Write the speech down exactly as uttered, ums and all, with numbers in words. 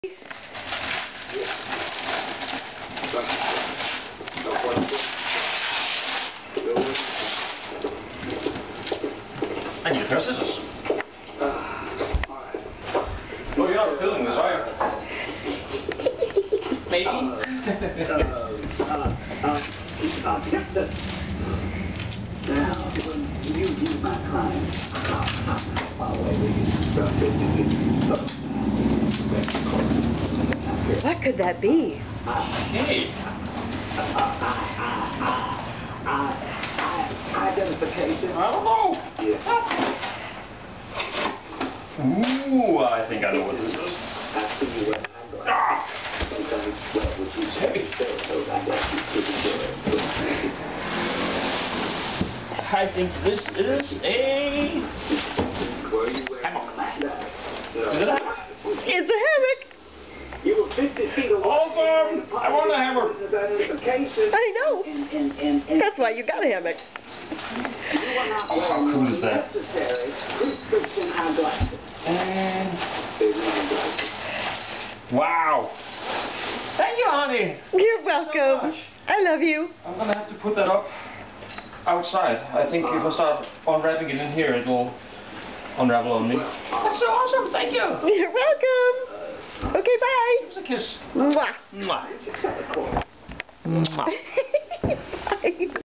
I need a pair of scissors. Oh, you're not filming this, are you? Maybe. uh, uh, uh, now, when you use my client, what could that be? Hey. Identification. I don't know. Yeah. Ooh, I think I know what this is. I see you when I'm going. Ah! Sometimes, well, what you It's heavy. I think this is a hammock. Is it a hammock? It's a hammock. You were fifty feet away. Awesome! I want a hammock. I know. That's why you got a hammock. Oh, how cool is that? And wow! Thank you, honey. You're So welcome. much. I love you. I'm gonna have to put that up outside. I think if I start unwrapping it in here, it'll unravel on me. That's so awesome. Thank you. You're welcome. Okay, bye. Give us a kiss. Mwah. Mwah. Mwah.